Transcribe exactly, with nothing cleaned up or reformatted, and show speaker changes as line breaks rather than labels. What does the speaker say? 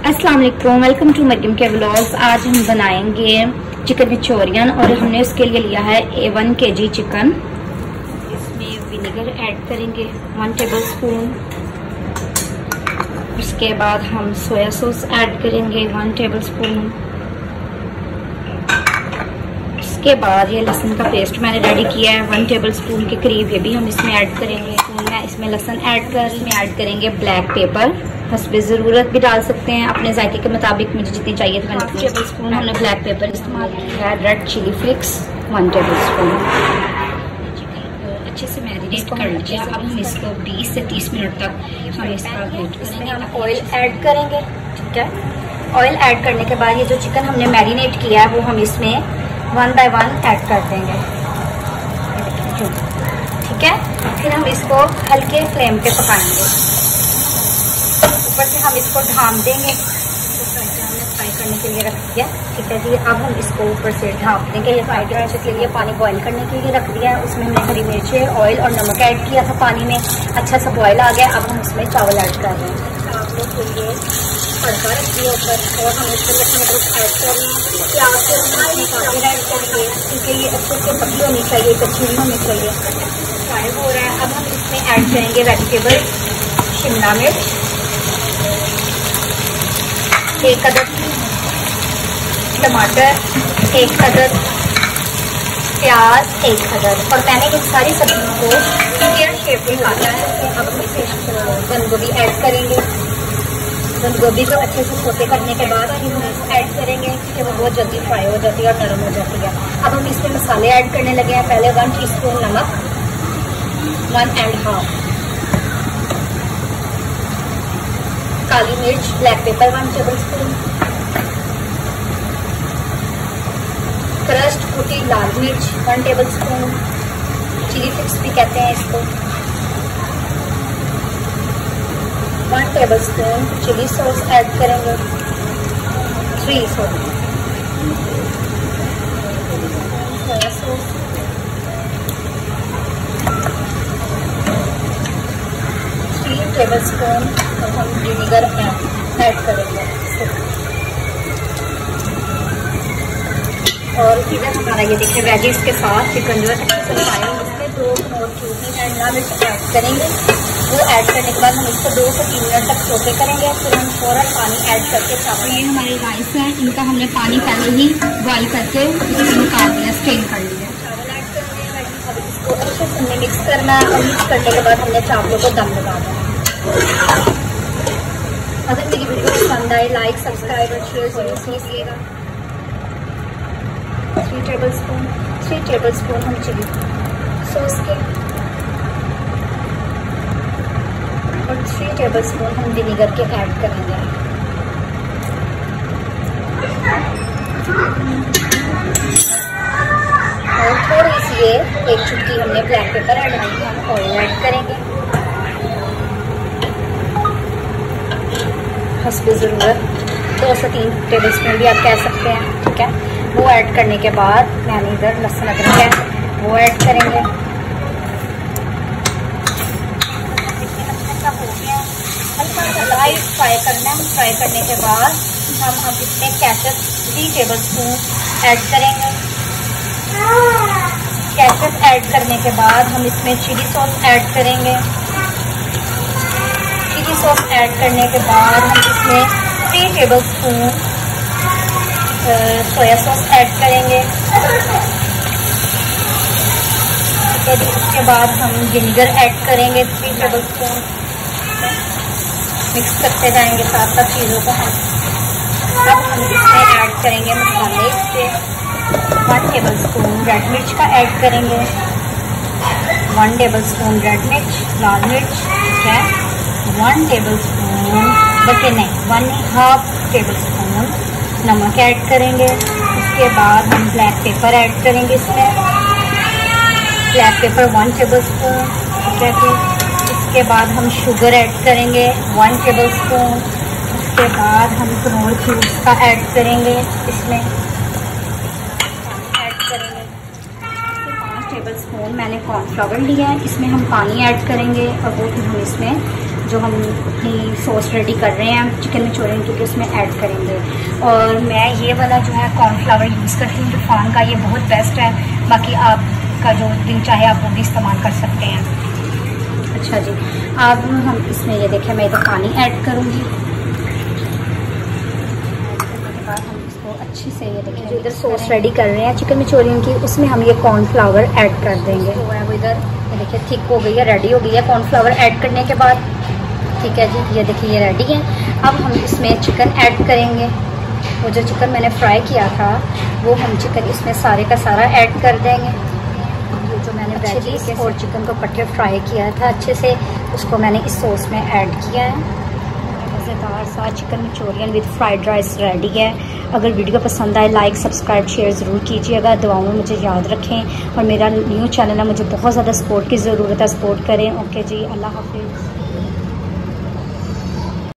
अस्सलाम वालेकुम, welcome to Maryam के व्लॉग्स। आज हम बनाएंगे चिकन मंचूरियन और हमने उसके लिए लिया है a one K G chicken. इसमें विनेगर ऐड करेंगे वन टेबल स्पून। उसके बाद हम सोया सॉस ऐड करेंगे वन टेबल स्पून। उसके बाद ये लहसुन का पेस्ट मैंने रेडी किया है वन टेबल स्पून के करीब, ये भी हम इसमें ऐड करेंगे। मैं इसमें लहसुन ऐड कर इसमें ऐड करेंगे ब्लैक पेपर, हस्बे ज़रूरत भी डाल सकते हैं अपने जायके के मुताबिक। मुझे जितनी चाहिए तो मैंने टेबल स्पून हमने ब्लैक पेपर इस्तेमाल किया है। Red chilli flakes one tablespoon. अच्छे से मैरिनेट कर लीजिए। अब हम इसको बीस से तीस मिनट तक हम इसका वेट करेंगे। हम ऑयल ऐड करेंगे, ठीक है। ऑयल ऐड करने के बाद ये जो चिकन हमने मैरिनेट किया है वो हम इसमें वन बाय वन ऐड कर देंगे, ठीक है। फिर हम इसको हल्के फ्लेम पे पकाएंगे। ऊपर से हम इसको ढाँप देंगे, हमने फ्राई करने के लिए रख दिया, ठीक है जी। अब हम इसको ऊपर से ढाँप देंगे। ये फ्राई करने के लिए पानी बॉईल करने के लिए रख दिया है। उसमें हमने हरी मिर्चें, ऑयल और नमक ऐड किया था पानी में। अच्छा सा बॉयल आ गया। अब हम इसमें चावल ऐड कर रहे हैं। चावलों के लिए तड़का रख दिया ऊपर और हम इसमें ऐड कर रहे हैं। प्याज के गाजर ऐड करेंगे क्योंकि ये अच्छे से पकी होनी चाहिए, कच्ची नहीं होनी चाहिए। फ्राई हो रहा है। अब हम इसमें ऐड करेंगे वेजिटेबल, शिमला मिर्च एक अदद, टमाटर एक अदद, प्याज एक अदद। और मैंने इन सारी सब्जियों को स्क्वायर शेप में काटा है। अब हम इसमें बंद गोभी ऐड करेंगे। बंद गोभी को अच्छे से छोटे करने के बाद हम ऐड करेंगे क्योंकि वो बहुत जल्दी फ्राई हो जाती है और नरम हो जाती है। अब हम इसमें मसाले ऐड करने लगे हैं। पहले वन टीस्पून नमक, वन एंड हाफ काली मिर्च, black pepper one tablespoon, crushed कुटी लाल मिर्च one tablespoon, chilli flakes भी कहते हैं इसको, one tablespoon chilli sauce add करेंगे, three sauce soya sauce, three tablespoon और हम विनेगर ऐड करेंगे। और इधर हमारा ये देखिए वेजिस के साथ चिकन जो है अच्छे से फ्राई होंगे। इसमें दो और चूनी शिमला मिर्च ऐड करेंगे। वो ऐड करने के बाद हम इसको दो से तीन मिनट तक सोते करेंगे। फिर हम फौरन पानी ऐड करके चावल, ये हमारे राइस है, इनका हमने पानी पहले ही बॉईल करके इसको निकाल दिया, स्ट्रेन कर लिया। चावल ऐड करने हैं, अब इसको अच्छे से हमने मिक्स करना है और मिक्स करने के बाद हमने चावलों को दम लगा देना। अगर मेरी वीडियो पसंद आए लाइक सब्सक्राइब और शेयर जरूर कीजिएगा। Three tablespoon three tablespoon हम चिली सॉस के और थ्री टेबल स्पून हम विनेगर के ऐड करेंगे। और थोड़ी सी ये एक चुटकी हमने ब्लैक पेपर ऐड की, हम ऑयल ऐड करेंगे हस्बे ज़रूरत, दो से तीन टेबल स्पून भी आप कह सकते हैं, ठीक है। वो ऐड करने के बाद मैंने इधर लहसुन अदरक है वो ऐड करेंगे। हल्का सा लाइट फ्राई करना है। फ्राई करने के बाद हम अब इसमें ketchup three tablespoon add करेंगे। केचप ऐड करने के बाद हम इसमें चिली सॉस ऐड करेंगे। चिली सॉस ऐड करने के बाद हम इसमें three tablespoon soya sauce add करेंगे, ठीक है जी। उसके बाद हम विनेगर ऐड करेंगे थ्री टेबल स्पून। मिक्स करते जाएंगे साथ साथ चीज़ों को हम। अब हम इसमें ऐड करेंगे मसाले के, वन टेबल स्पून रेड मिर्च का ऐड करेंगे, वन टेबल स्पून रेड मिर्च लाल मिर्च, ठीक है। वन टेबल स्पून बल्कि नहीं वन हाफ टेबल स्पून नमक ऐड करेंगे। उसके बाद हम ब्लैक पेपर ऐड करेंगे इसमें, black pepper one tablespoon, ठीक है जी। उसके बाद हम शुगर ऐड करेंगे वन टेबल स्पून। उसके बाद हम कनौर क्यूब्स का ऐड करेंगे इसमें ऐड करेंगे। पाँच टेबल स्पून मैंने कॉर्नफ्लावर लिया है, इसमें हम पानी ऐड करेंगे और वो फिर हम इसमें जो हम अपनी सॉस रेडी कर रहे हैं चिकन मंचूरियन की, उसमें ऐड करेंगे। और मैं ये वाला जो है कॉर्नफ्लावर यूज़ करती हूँ तूफ़ान का, ये बहुत बेस्ट है। बाकी आपका जो दिन चाहे आप वो भी इस्तेमाल कर सकते हैं। अच्छा जी, अब हम इसमें ये देखें, मैं इधर पानी ऐड करूँगी। उसके बाद हम इसको अच्छी से ये देखें, जो इधर सॉस रेडी कर रहे हैं चिकन मंचूरियन की, उसमें हम ये कॉर्नफ्लावर ऐड कर देंगे। वो है वो इधर ये देखिए थिक हो गई है, रेडी हो गई है कॉर्नफ्लावर ऐड करने के बाद। ठीक है जी, ये देखिए ये रेडी है। अब हम इसमें चिकन ऐड करेंगे। वो जो चिकन मैंने फ्राई किया था वो हम चिकन इसमें सारे का सारा ऐड कर देंगे। ये जो मैंने वेजीज और चिकन को कटे फ्राई किया था अच्छे से, उसको मैंने इस सॉस में ऐड किया है। मज़ेदार सा chicken manchurian with fried rice ready है। अगर वीडियो पसंद आए लाइक सब्सक्राइब शेयर ज़रूर कीजिएगा। दुआओं में मुझे याद रखें और मेरा न्यू चैनल है, मुझे बहुत ज़्यादा सपोर्ट की ज़रूरत है, सपोर्ट करें। ओके जी, अल्लाह हाफिज़।